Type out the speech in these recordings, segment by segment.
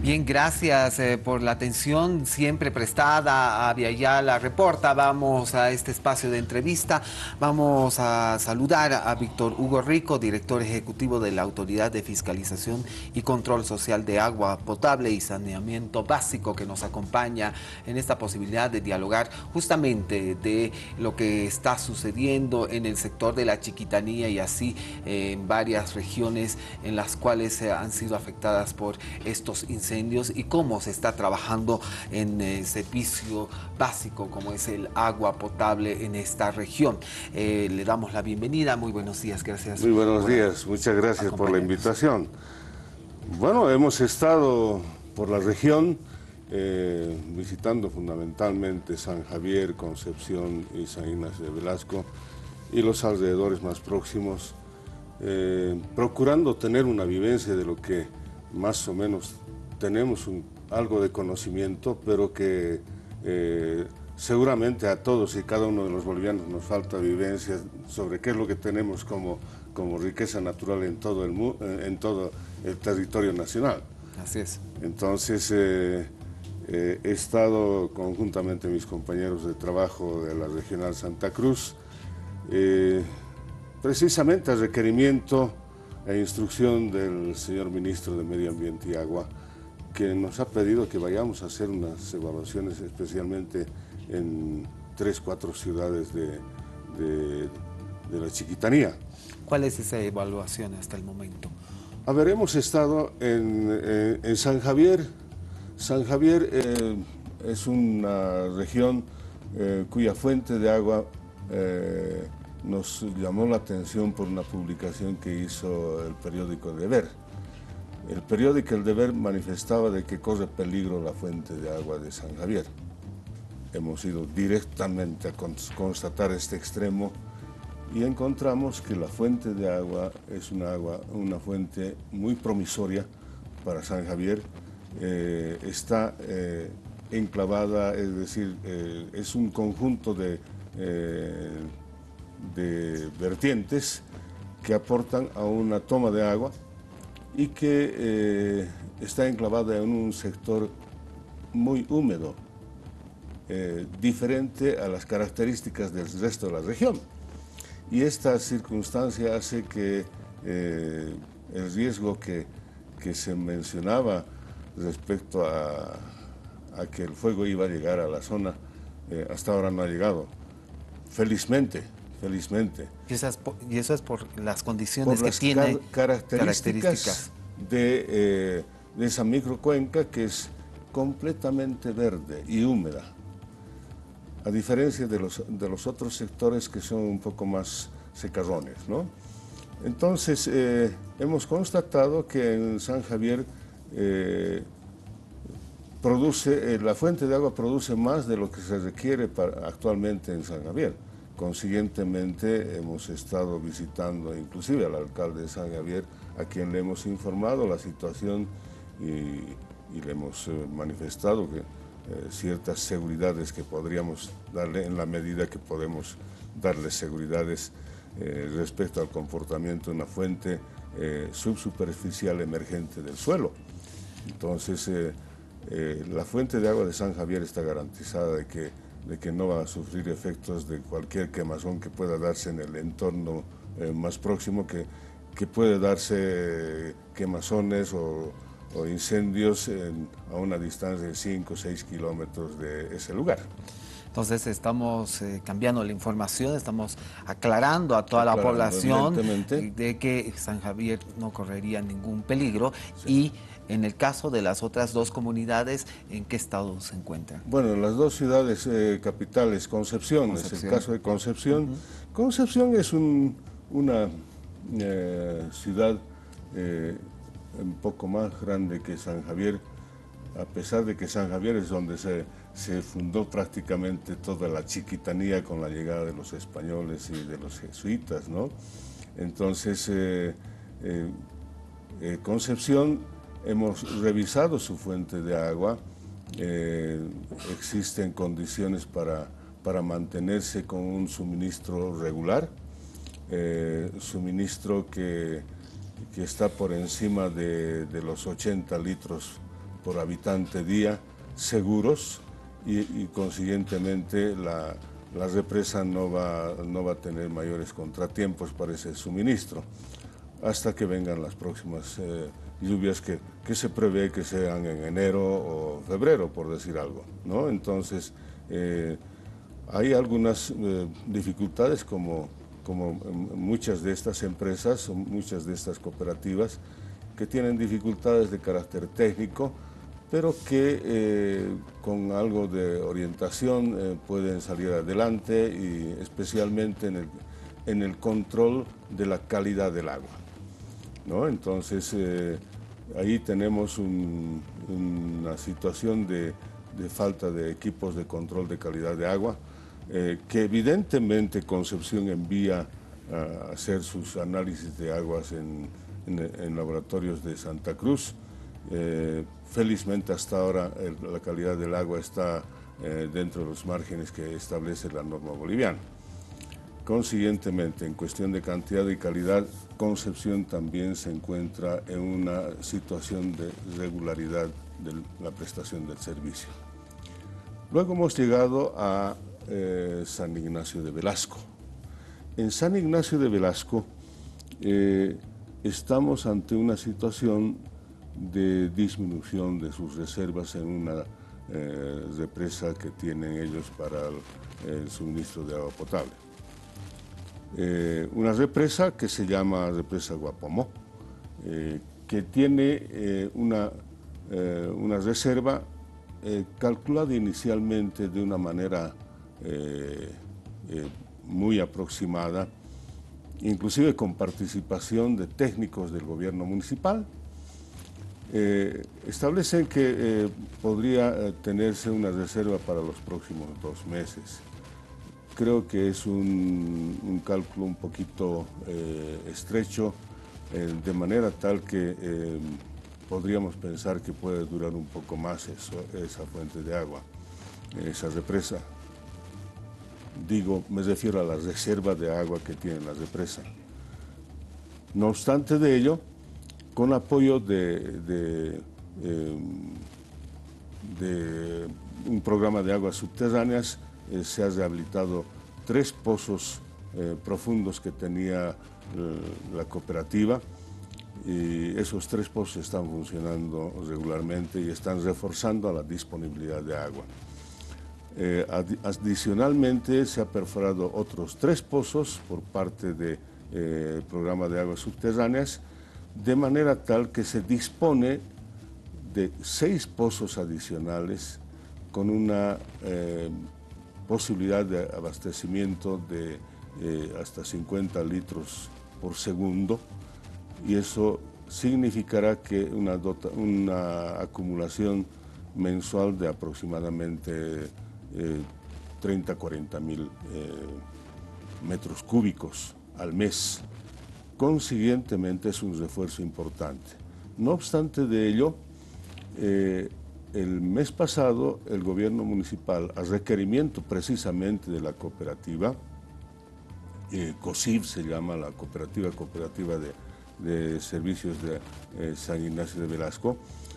Bien, gracias por la atención siempre prestada a Viayala Reporta. Vamos a este espacio de entrevista. Vamos a saludar a Víctor Hugo Rico, director ejecutivo de la Autoridad de Fiscalización y Control Social de Agua Potable y Saneamiento Básico, que nos acompaña en esta posibilidad de dialogar justamente de lo que está sucediendo en el sector de la Chiquitanía y así en varias regiones en las cuales han sido afectadas por estos incendios y cómo se está trabajando en servicio básico como es el agua potable en esta región. Le damos la bienvenida. Muy buenos días, gracias. Muy buenos días, muchas gracias por la invitación. Bueno, hemos estado por la región visitando fundamentalmente San Javier, Concepción y San Ignacio de Velasco y los alrededores más próximos, procurando tener una vivencia de lo que más o menos tenemos algo de conocimiento, pero que seguramente a todos y cada uno de los bolivianos nos falta vivencia sobre qué es lo que tenemos como riqueza natural en todo el territorio nacional. Así es. Entonces, he estado conjuntamente mis compañeros de trabajo de la Regional Santa Cruz, precisamente a requerimiento e instrucción del señor Ministro de Medio Ambiente y Agua, que nos ha pedido que vayamos a hacer unas evaluaciones especialmente en 3-4 ciudades de la Chiquitanía. ¿Cuál es esa evaluación hasta el momento? A ver, hemos estado en San Javier. San Javier es una región cuya fuente de agua nos llamó la atención por una publicación que hizo el periódico Deber. El periódico El Deber manifestaba de que corre peligro la fuente de agua de San Javier. Hemos ido directamente a constatar este extremo y encontramos que la fuente de agua es una fuente muy promisoria para San Javier. Está enclavada, es decir, es un conjunto de vertientes que aportan a una toma de agua y que está enclavada en un sector muy húmedo, diferente a las características del resto de la región. Y esta circunstancia hace que el riesgo que se mencionaba respecto a que el fuego iba a llegar a la zona, hasta ahora no ha llegado. Felizmente. Y eso es por las condiciones por que tiene. Características de esa microcuenca, que es completamente verde y húmeda, a diferencia de los otros sectores que son un poco más secarrones, ¿no? Entonces, hemos constatado que en San Javier la fuente de agua produce más de lo que se requiere actualmente en San Javier. Consiguientemente, hemos estado visitando inclusive al alcalde de San Javier, a quien le hemos informado la situación y le hemos manifestado que ciertas seguridades que podríamos darle en la medida que podemos darle seguridades respecto al comportamiento de una fuente subsuperficial emergente del suelo. Entonces, la fuente de agua de San Javier está garantizada de que no va a sufrir efectos de cualquier quemazón que pueda darse en el entorno más próximo, que puede darse quemazones o incendios a una distancia de 5 o 6 kilómetros de ese lugar. Entonces estamos cambiando la información, estamos aclarando a toda la población de que San Javier no correría ningún peligro. Sí. Y en el caso de las otras dos comunidades, ¿en qué estado se encuentran? Bueno, las dos ciudades capitales, Concepción, es el caso de Concepción. Concepción es una ciudad un poco más grande que San Javier, a pesar de que San Javier es donde se fundó prácticamente toda la Chiquitanía con la llegada de los españoles y de los jesuitas, ¿no? Entonces, Concepción, hemos revisado su fuente de agua, existen condiciones para mantenerse con un suministro regular, suministro que está por encima de los 80 litros por habitante día seguros y consiguientemente la represa no va a tener mayores contratiempos para ese suministro hasta que vengan las próximas lluvias que se prevé que sean en enero o febrero, por decir algo, ¿no? Entonces, hay algunas dificultades como muchas de estas empresas, o muchas de estas cooperativas, que tienen dificultades de carácter técnico, pero que con algo de orientación pueden salir adelante, y especialmente en el control de la calidad del agua, ¿no? Entonces, ahí tenemos una situación de falta de equipos de control de calidad de agua, que evidentemente Concepción envía a hacer sus análisis de aguas en laboratorios de Santa Cruz. Felizmente hasta ahora la calidad del agua está dentro de los márgenes que establece la norma boliviana. Consiguientemente, en cuestión de cantidad y calidad, Concepción también se encuentra en una situación de regularidad de la prestación del servicio. Luego hemos llegado a San Ignacio de Velasco. En San Ignacio de Velasco estamos ante una situación de disminución de sus reservas en una represa que tienen ellos para el suministro de agua potable. Una represa que se llama represa Guapomó, que tiene una reserva calculada inicialmente de una manera muy aproximada, inclusive con participación de técnicos del gobierno municipal. Establecen que podría tenerse una reserva para los próximos 2 meses. Creo que es un cálculo un poquito estrecho, de manera tal que podríamos pensar que puede durar un poco más esa fuente de agua, esa represa. Digo, me refiero a la reserva de agua que tiene la represa. No obstante de ello, con apoyo de un programa de aguas subterráneas, se ha rehabilitado 3 pozos profundos que tenía la cooperativa, y esos 3 pozos están funcionando regularmente y están reforzando a la disponibilidad de agua. Adicionalmente, se ha perforado otros 3 pozos por parte del programa de aguas subterráneas, de manera tal que se dispone de 6 pozos adicionales con una posibilidad de abastecimiento de hasta 50 litros por segundo, y eso significará que una acumulación mensual de aproximadamente 30-40 mil metros cúbicos al mes. Consiguientemente es un refuerzo importante. No obstante de ello, el mes pasado el gobierno municipal, a requerimiento precisamente de la cooperativa, COSIV se llama la cooperativa de servicios de San Ignacio de Velasco,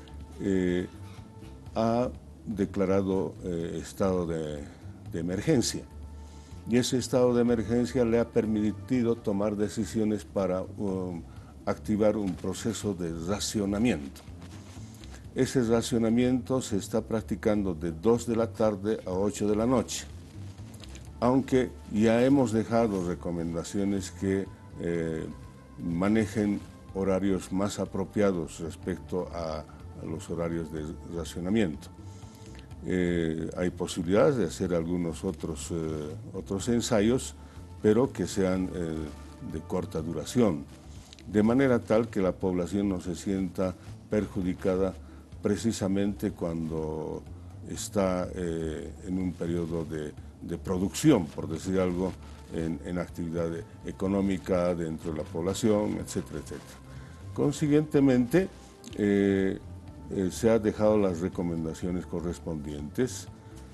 ha declarado estado de emergencia. Y ese estado de emergencia le ha permitido tomar decisiones para activar un proceso de racionamiento. Ese racionamiento se está practicando de 2 de la tarde a 8 de la noche, aunque ya hemos dejado recomendaciones que manejen horarios más apropiados respecto a los horarios de racionamiento. Hay posibilidades de hacer algunos otros ensayos, pero que sean de corta duración, de manera tal que la población no se sienta perjudicada precisamente cuando está en un periodo de producción, por decir algo, en actividad económica dentro de la población, etcétera, etcétera. Consiguientemente, se han dejado las recomendaciones correspondientes.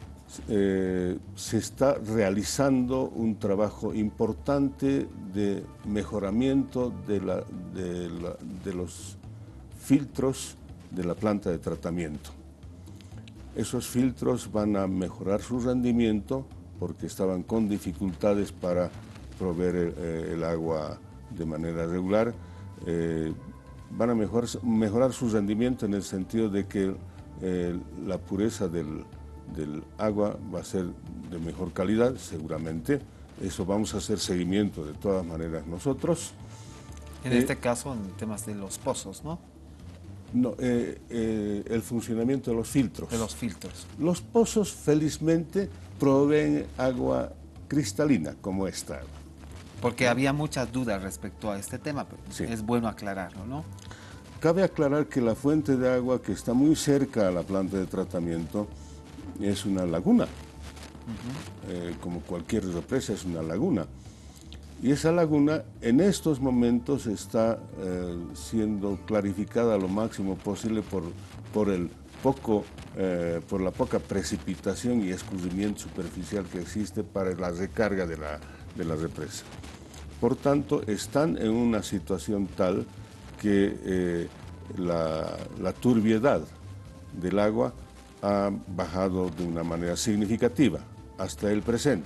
Se está realizando un trabajo importante de mejoramiento de los filtros de la planta de tratamiento. Esos filtros van a mejorar su rendimiento porque estaban con dificultades para proveer el agua de manera regular. Van a mejorar su rendimiento en el sentido de que la pureza del agua va a ser de mejor calidad, seguramente. Eso vamos a hacer seguimiento de todas maneras nosotros. En este caso, en temas de los pozos, ¿no? No, el funcionamiento de los filtros. De los filtros. Los pozos, felizmente, proveen agua cristalina, como esta. Porque había muchas dudas respecto a este tema, pero Sí. es bueno aclararlo, ¿no? Cabe aclarar que la fuente de agua que está muy cerca a la planta de tratamiento es una laguna. Como cualquier represa, es una laguna. Y esa laguna en estos momentos está siendo clarificada lo máximo posible por la poca precipitación y escurrimiento superficial que existe para la recarga de la represa. Por tanto, están en una situación tal que la turbiedad del agua ha bajado de una manera significativa hasta el presente.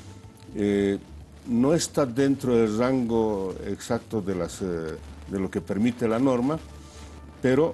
No está dentro del rango exacto de lo que permite la norma, pero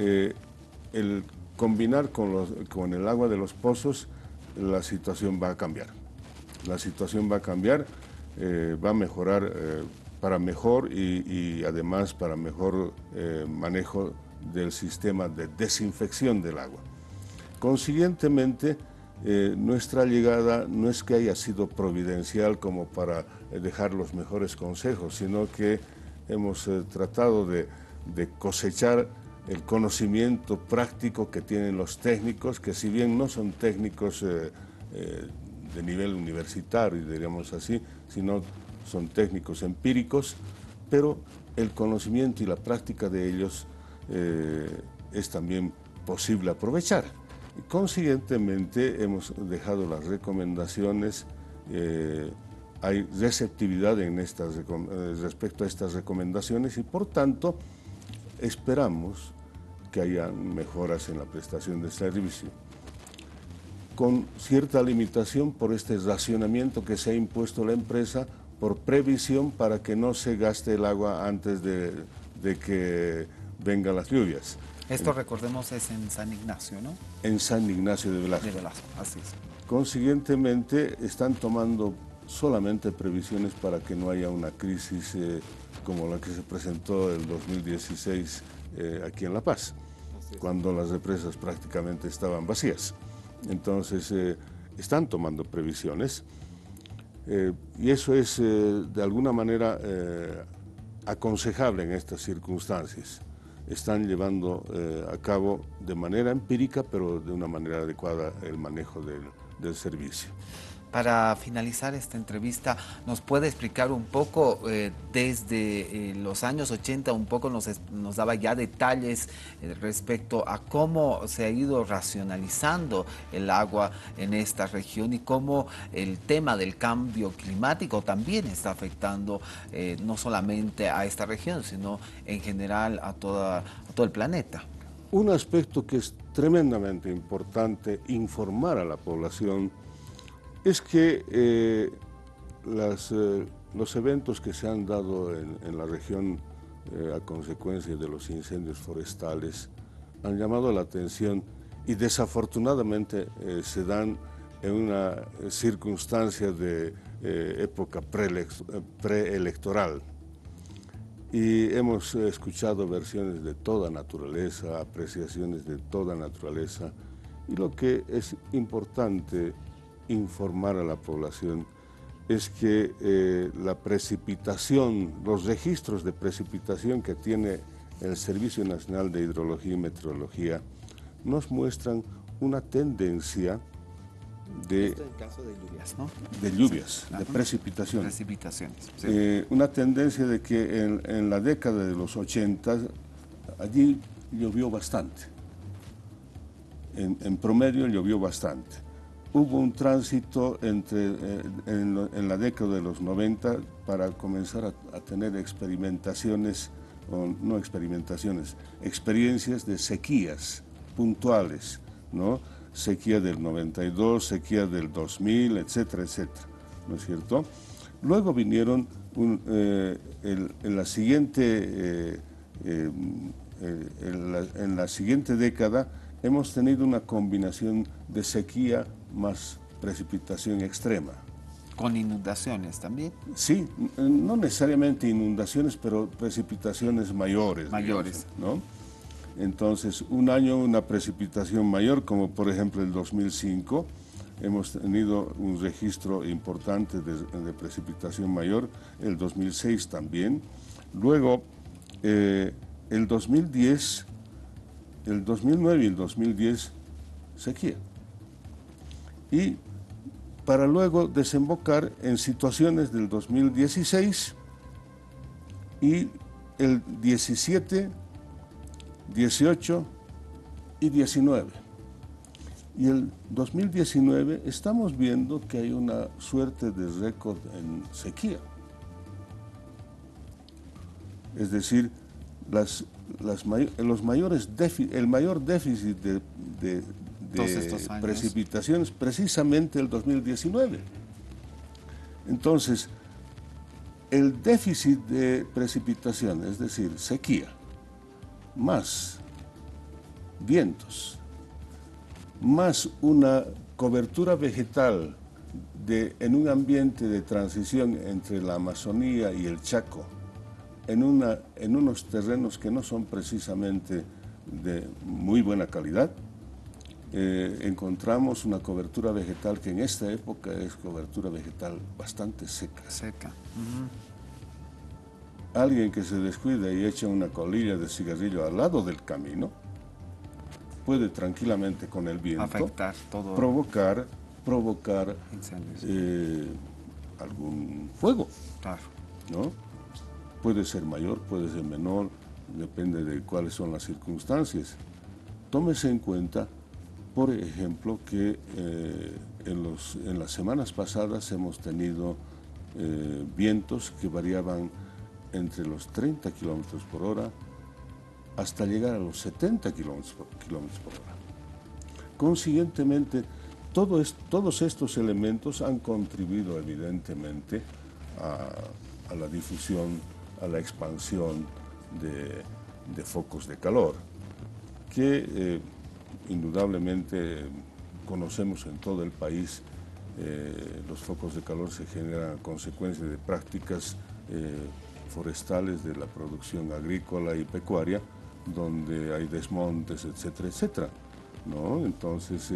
el combinar con el agua de los pozos, la situación va a cambiar. La situación va a cambiar, va a mejorar para mejor y además para mejor manejo del sistema de desinfección del agua. Consiguientemente, nuestra llegada no es que haya sido providencial como para dejar los mejores consejos, sino que hemos tratado de cosechar el conocimiento práctico que tienen los técnicos, que si bien no son técnicos de nivel universitario, diríamos así, sino son técnicos empíricos, pero el conocimiento y la práctica de ellos es también posible aprovechar. Y consiguientemente hemos dejado las recomendaciones, hay receptividad respecto a estas recomendaciones y por tanto esperamos que haya mejoras en la prestación de servicio, con cierta limitación por este racionamiento que se ha impuesto la empresa por previsión para que no se gaste el agua antes de que vengan las lluvias. Esto, recordemos, es en San Ignacio, ¿no? En San Ignacio de Velasco. De Velasco, así es. Consiguientemente, están tomando solamente previsiones para que no haya una crisis como la que se presentó el 2016 aquí en La Paz, cuando las represas prácticamente estaban vacías. Entonces, están tomando previsiones y eso es de alguna manera aconsejable en estas circunstancias. Están llevando a cabo de manera empírica, pero de una manera adecuada, el manejo del servicio. Para finalizar esta entrevista, ¿nos puede explicar un poco desde los años 80, un poco nos daba ya detalles respecto a cómo se ha ido racionalizando el agua en esta región y cómo el tema del cambio climático también está afectando no solamente a esta región, sino en general a todo el planeta? Un aspecto que es tremendamente importante informar a la población es que los eventos que se han dado en la región a consecuencia de los incendios forestales han llamado la atención y desafortunadamente se dan en una circunstancia de época preelectoral. Y hemos escuchado versiones de toda naturaleza, apreciaciones de toda naturaleza, y lo que es importante informar a la población es que la precipitación, los registros de precipitación que tiene el Servicio Nacional de Hidrología y Meteorología nos muestran una tendencia de... Esto en caso de lluvias, ¿no? De lluvias, sí, de precipitación. Precipitaciones. Sí. Una tendencia de que en la década de los 80 allí llovió bastante. En promedio llovió bastante. Hubo un tránsito en la década de los 90 para comenzar a tener experimentaciones o no experimentaciones, experiencias de sequías puntuales, ¿no? Sequía del 92, sequía del 2000, etcétera, etcétera, ¿no es cierto? Luego vinieron en la siguiente en la siguiente década hemos tenido una combinación de sequía más precipitación extrema. ¿Con inundaciones también? Sí, no necesariamente inundaciones, pero precipitaciones mayores. Mayores. Digamos, ¿no? Entonces, un año una precipitación mayor, como por ejemplo el 2005, hemos tenido un registro importante de precipitación mayor, el 2006 también. Luego, el 2010, el 2009 y el 2010, sequía. Y para luego desembocar en situaciones del 2016 y el 17, 18 y 19. Y el 2019 estamos viendo que hay una suerte de récord en sequía. Es decir, el mayor déficit de precipitaciones precisamente el 2019. Entonces, el déficit de precipitación, es decir, sequía, más vientos, más una cobertura vegetal en un ambiente de transición entre la Amazonía y el Chaco, en unos terrenos que no son precisamente de muy buena calidad, encontramos una cobertura vegetal que en esta época es cobertura vegetal bastante seca. Alguien que se descuida y echa una colilla de cigarrillo al lado del camino puede tranquilamente con el viento afectar todo, provocar algún fuego. Claro. ¿No? Puede ser mayor, puede ser menor, depende de cuáles son las circunstancias. Tómese en cuenta, por ejemplo, que en las semanas pasadas hemos tenido vientos que variaban entre los 30 kilómetros por hora hasta llegar a los 70 kilómetros por hora. Consiguientemente, todos estos elementos han contribuido evidentemente a la difusión, a la expansión de focos de calor, que indudablemente conocemos en todo el país. Los focos de calor se generan a consecuencia de prácticas forestales de la producción agrícola y pecuaria, donde hay desmontes, etcétera, etcétera, ¿no? Entonces,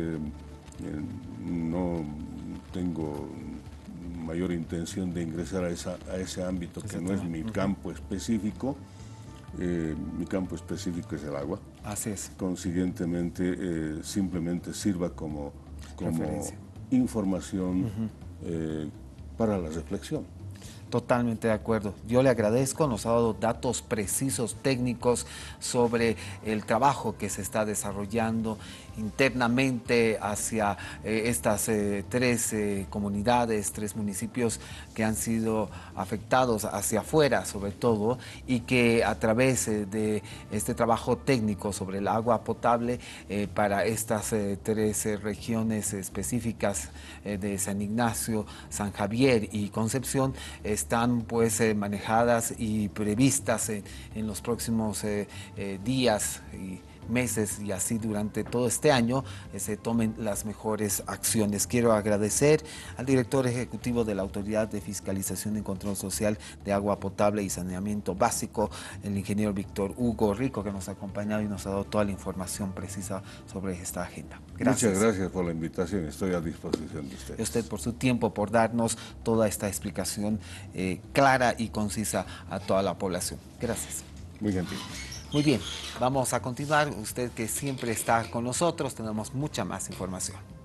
no tengo mayor intención de ingresar a ese ámbito que no es mi campo específico. Mi campo específico es el agua. Así es. Consiguientemente, simplemente sirva como información para la reflexión. Totalmente de acuerdo. Yo le agradezco, nos ha dado datos precisos, técnicos, sobre el trabajo que se está desarrollando internamente hacia estas tres comunidades, tres municipios que han sido afectados hacia afuera sobre todo, y que a través de este trabajo técnico sobre el agua potable para estas tres regiones específicas de San Ignacio, San Javier y Concepción, están pues manejadas y previstas en los próximos días y meses, y así durante todo este año se tomen las mejores acciones. Quiero agradecer al director ejecutivo de la Autoridad de Fiscalización y Control Social de Agua Potable y Saneamiento Básico, el ingeniero Víctor Hugo Rico, que nos ha acompañado y nos ha dado toda la información precisa sobre esta agenda. Gracias. Muchas gracias por la invitación, estoy a disposición de ustedes. Y usted por su tiempo, por darnos toda esta explicación clara y concisa a toda la población. Gracias. Muy gentil. Muy bien, vamos a continuar. Usted que siempre está con nosotros, tenemos mucha más información.